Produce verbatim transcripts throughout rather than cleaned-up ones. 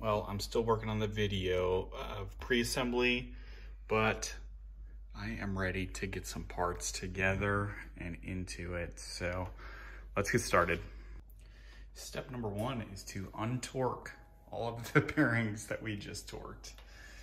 Well, I'm still working on the video of pre-assembly, but I am ready to get some parts together and into it. So let's get started. Step number one is to untorque all of the bearings that we just torqued.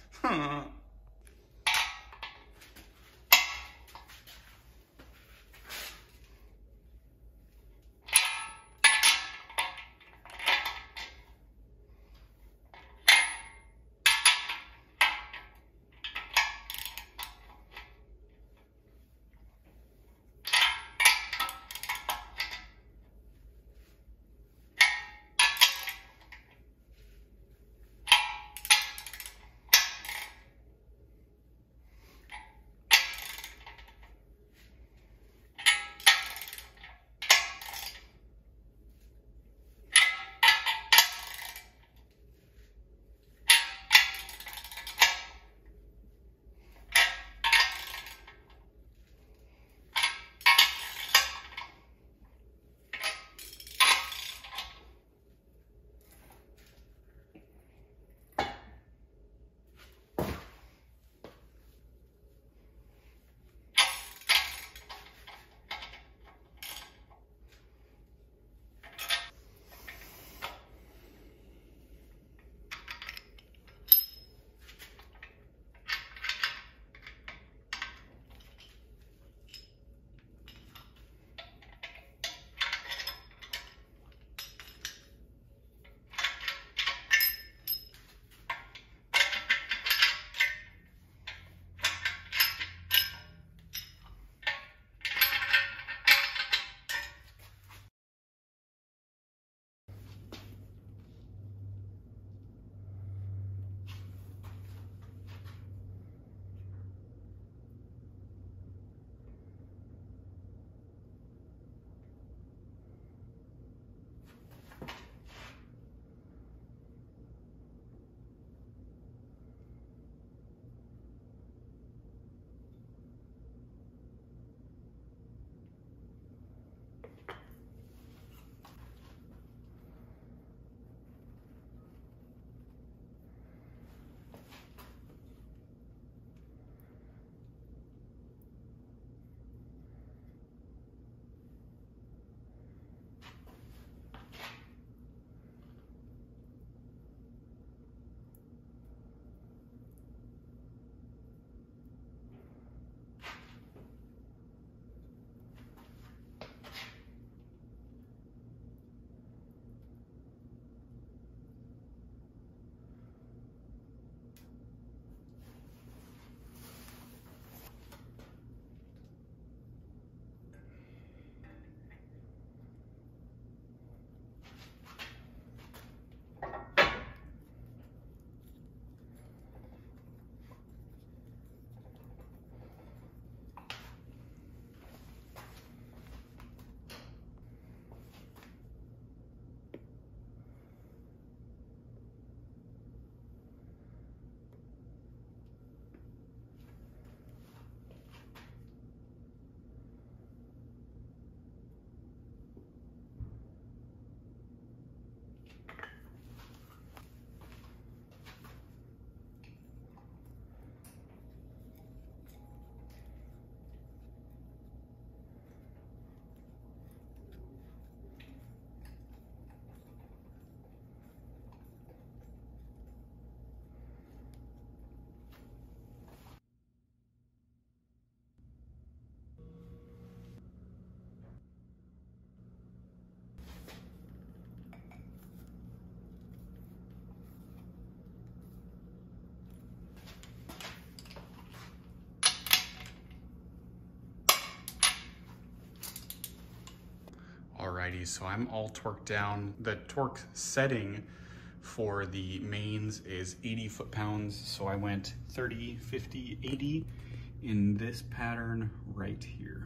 Alrighty, so I'm all torqued down. The torque setting for the mains is eighty foot-pounds, so I went thirty, fifty, eighty in this pattern right here.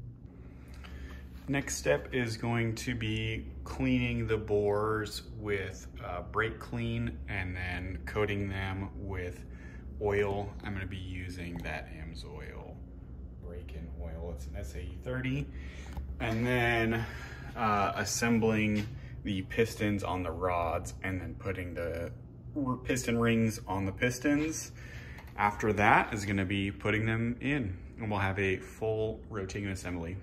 Next step is going to be cleaning the bores with uh, brake clean and then coating them with oil. I'm gonna be using that A M S oil, brake-in oil. It's an S A E thirty. And then uh, assembling the pistons on the rods and then putting the piston rings on the pistons. After that is gonna be putting them in, and we'll have a full rotating assembly.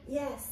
Yes.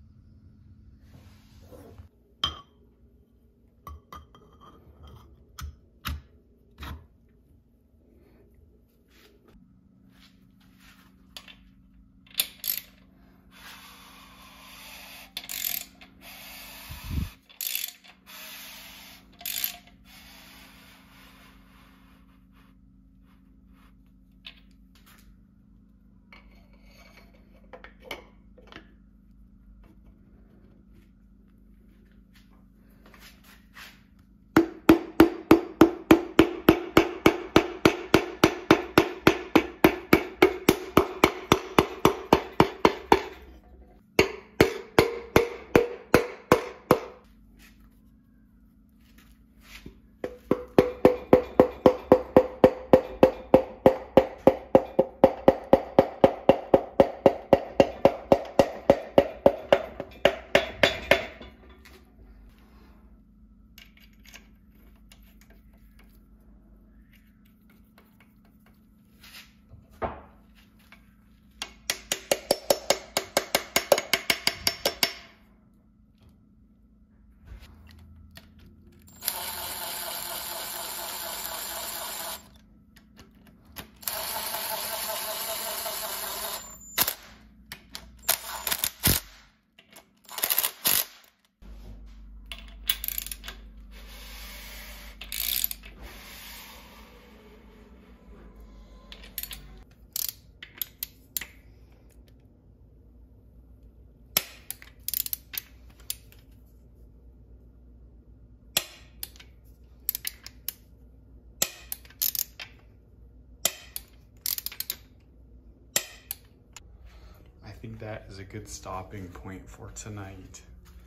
I think that is a good stopping point for tonight.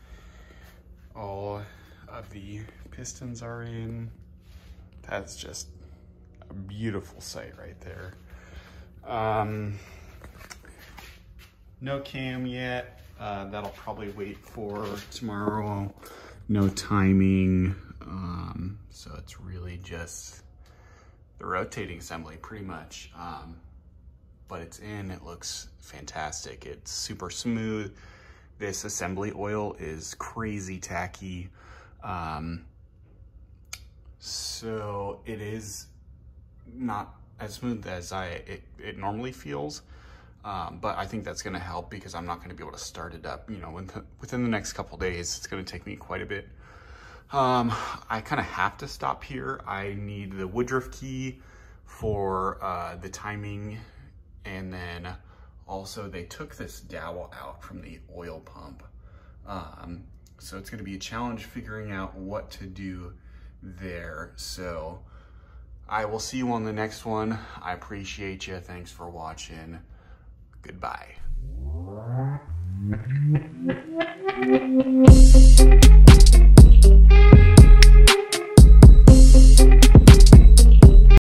All of the pistons are in. That's just a beautiful sight right there. Um, no cam yet. Uh, that'll probably wait for tomorrow. No timing. Um, so it's really just the rotating assembly pretty much. Um, but it's in, it looks fantastic. It's super smooth. This assembly oil is crazy tacky. Um, so it is not as smooth as I it, it normally feels. Um, but I think that's gonna help because I'm not gonna be able to start it up, you know, within, within the next couple days. It's gonna take me quite a bit. Um, I kind of have to stop here. I need the Woodruff key for uh, the timing. And then also they took this dowel out from the oil pump. Um, so it's gonna be a challenge figuring out what to do there. So I will see you on the next one. I appreciate you. Thanks for watching. Goodbye.